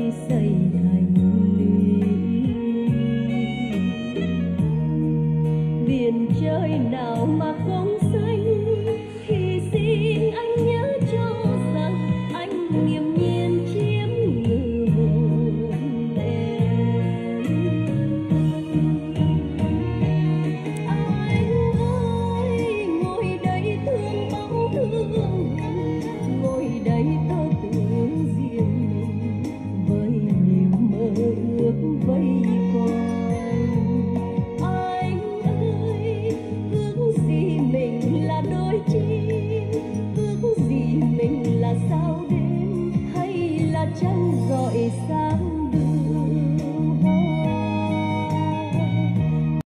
xây thành lũy. Biển trời nào mà không xanh, thì xin anh nhớ cho rằng anh điềm nhiên chiếm ngự hồn em. Anh ơi ngồi đây thương bóng thương, ngồi đây tơ tưởng riêng mình với niềm mơ ước vây quanh. Anh ơi ước gì mình là đôi chim, ước gì mình là sao đêm hay là trăng rọi xa